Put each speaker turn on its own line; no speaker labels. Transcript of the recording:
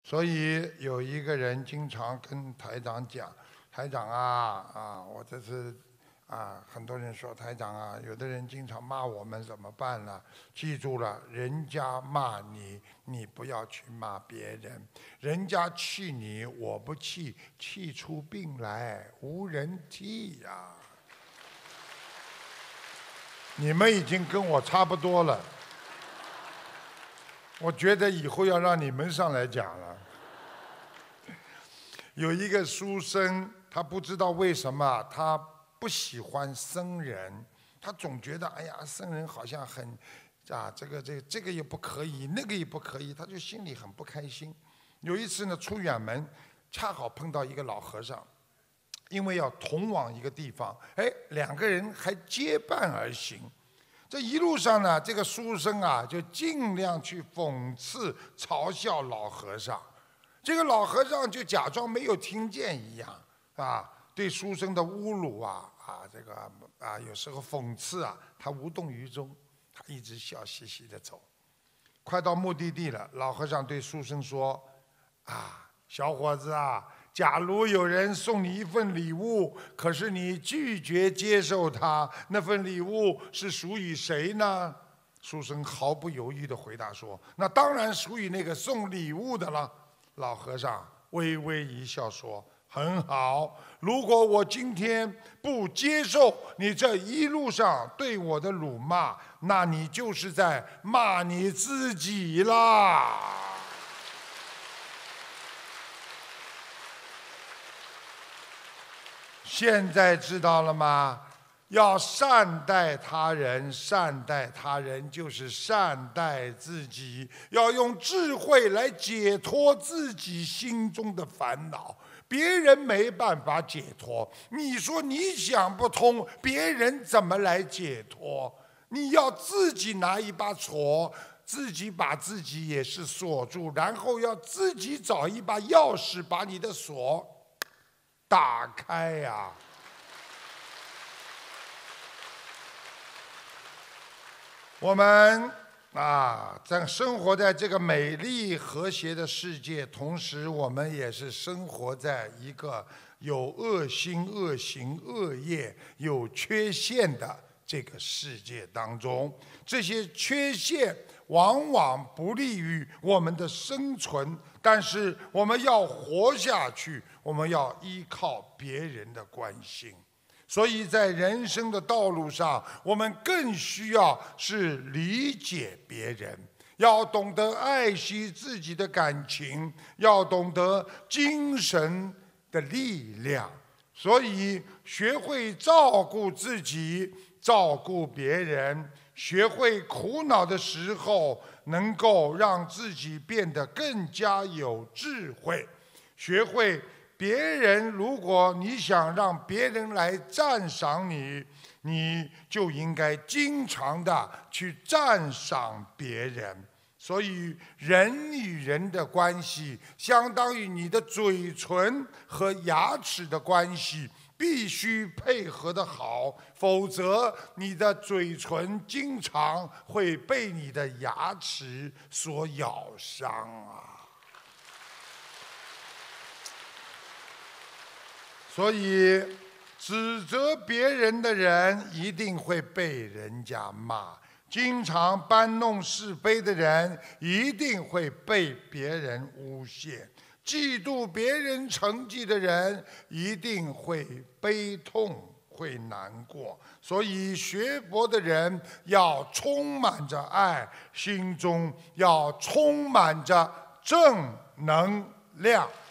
所以有一个人经常跟台长讲：“台长啊，我这次很多人说台长啊，有的人经常骂我们怎么办呢？记住了，人家骂你，你不要去骂别人。人家气你，我不气，气出病来无人替呀。”你们已经跟我差不多了，我觉得以后要让你们上来讲了。有一个书生，他不知道为什么他不喜欢僧人，他总觉得哎呀，僧人好像很这个也不可以，那个也不可以，他就心里很不开心。有一次呢，出远门，恰好碰到一个老和尚，因为要同往一个地方，两个人还结伴而行。这一路上呢，这个书生就尽量去讽刺、嘲笑老和尚。这个老和尚就假装没有听见一样，对书生的侮辱有时候讽刺他无动于衷，他一直笑嘻嘻的走。快到目的地了，老和尚对书生说：“小伙子假如有人送你一份礼物，可是你拒绝接受它，那份礼物是属于谁呢？”书生毫不犹豫地回答说：“那当然属于那个送礼物的了。”老和尚微微一笑说：“很好，如果我今天不接受你这一路上对我的辱骂，那你就是在骂你自己啦。”现在知道了吗？要善待他人，善待他人就是善待自己。要用智慧来解脱自己心中的烦恼，别人没办法解脱。你说你想不通，别人怎么来解脱？你要自己拿一把锁，自己把自己也是锁住，然后要自己找一把钥匙，把你的锁打开呀。我们在生活在这个美丽和谐的世界，同时我们也是生活在一个有恶心、恶行、恶业、有缺陷的这个世界当中。这些缺陷往往不利于我们的生存，但是我们要活下去，我们要依靠别人的关心。所以在人生的道路上，我们更需要是理解别人，要懂得爱惜自己的感情，要懂得精神的力量。所以学会照顾自己，照顾别人，学会苦恼的时候能够让自己变得更加有智慧，学会别人，如果你想让别人来赞赏你，你就应该经常的去赞赏别人。所以人与人的关系，相当于你的嘴唇和牙齿的关系，必须配合得好，否则你的嘴唇经常会被你的牙齿所咬伤所以指责别人的人一定会被人家骂，经常搬弄是非的人一定会被别人诬陷，嫉妒别人成绩的人一定会悲痛，会难过。所以学佛的人要充满着爱，心中要充满着正能量。